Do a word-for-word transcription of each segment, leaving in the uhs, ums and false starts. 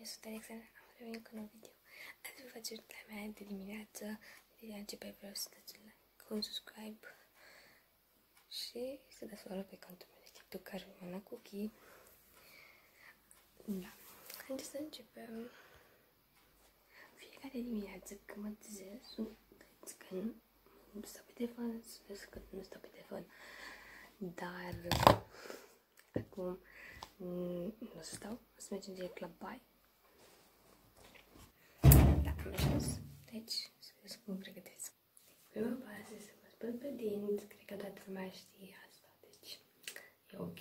sunt Alexandra, am revenit cu un nou video. Azi vă face la mea de dimineață, de a începe, vreau să dați un like, un subscribe și să dați follow pe contul meu de TikTok care urmă cookie. Da, haideți să începem. Fiecare dimineață când mă trezesc, că nu stau pe telefon, spus că nu stau pe telefon, dar acum nu stau, o să mergem direct la baie. Da, am ajuns, deci să vedeți cum mă pregătesc. Prima bază să mă spăl pe dinți, cred că toată lumea știe asta, deci e ok.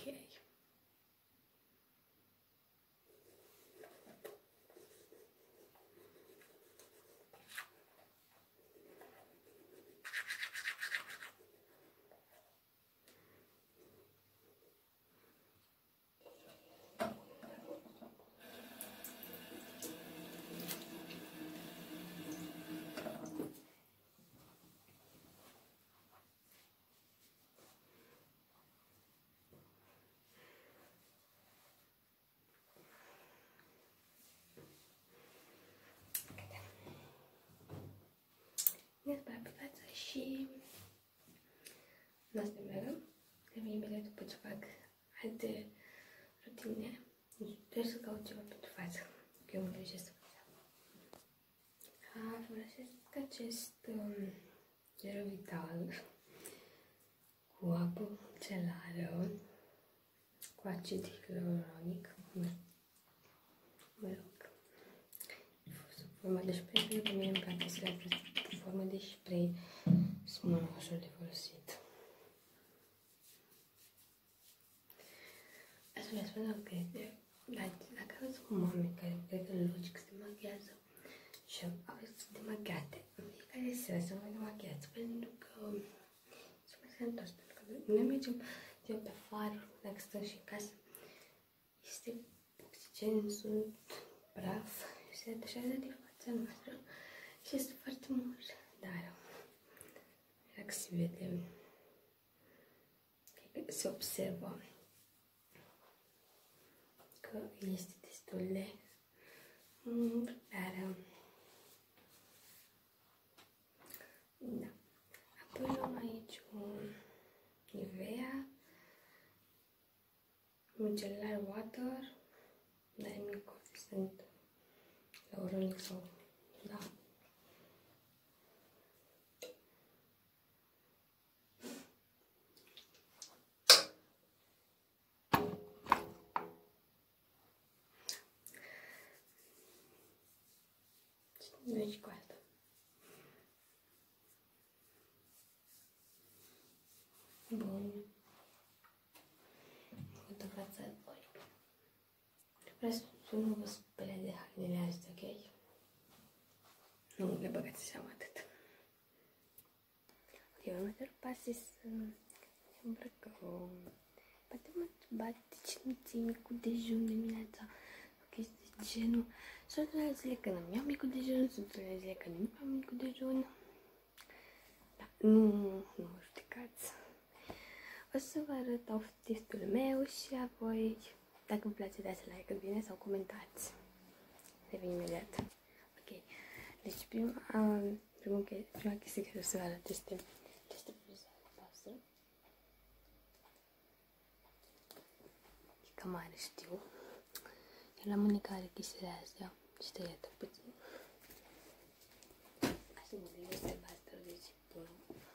Ne spălăm pe față și nu asta mereu. Revin imediat după ce fac alte rutine. Trebuie să caut ceva pentru față, că eu mă reușesc să fac. Folosesc acest um, Zero Vital cu apă celară, cu acid hialuronic. Mă rog. Sub formă de spray, pentru că mie îmi place să le sub formă de spray. Sunt mult mai ușor de folosit. Asta mi-a spus că dacă aveți un oameni care cred că în logic se maghiază și aveți demachiate, în fiecare seară să mă demachiați, pentru că se mai se întors, pentru că noi mergem eu pe afară, dacă stăm și în casă, este oxigen, sunt praf, se atașează de fața noastră și este foarte mult, dar dacă se vede, se observă că este destul de mult, dar da. Apoi luăm aici un Nivea, micellar water, dar e mic, sunt la oronic sau da. Deci cu asta. Bun. Uite fața voi. Vreau să nu vă spere de hainele astea, ok? Nu le băgați seama atât. Ok, următorul pas e să îmbrăcăm. Poate mă întrebați de ce nu ții micul dejun dimineața. Ok, este genul. Sunt unele zile când îmi iau micul dejun, sunt unele zile când nu iau micul dejun. Da, nu, nu mă judecați. O să vă arăt outfit-ul meu și apoi, dacă vă place, dați like când vine sau comentați. Revin imediat. Ok, deci prima, um, prima, prima chestie care o să vă arăt este aceste bluze albastră. E cam mare, știu. Iar la mâine care chestiile astea și tăiată puțin. Așa mă este albastră, deci bună.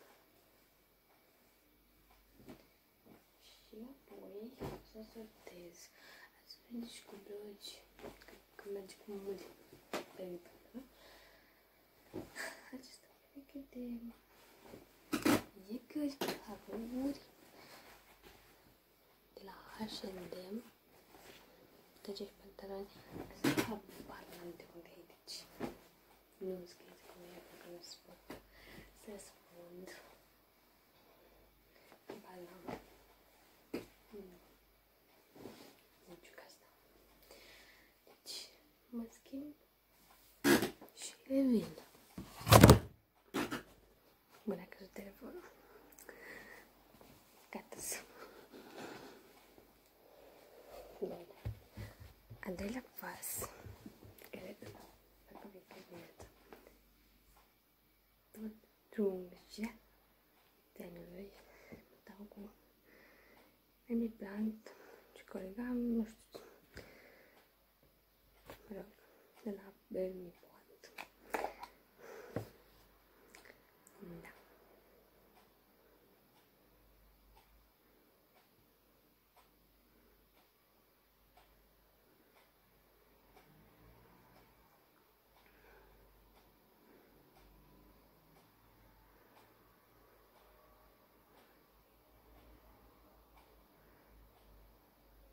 Și apoi să sortez. Ați venit și cu blugi, că merge cu mult pe lipă. Acesta pereche de iecări, haruri de la H and M. Deci acești pantaloni, asta habar n-am de unde e, deci nu-mi scrieți cum e, pentru că nu se pot să răspund. Habar n-am. Nici ca asta. Deci, mă schimb și revin. Bun, a căzut telefonul. Gata-s. Bun. Al doilea pas dimineața. Tot drumul ăștia tenului, dau cu Amy Plant și colega, nu știu, mă rog, de la Amy Plant. Da.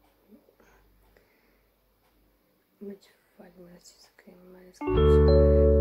Mă ce foarte mult să scriem, mai ales că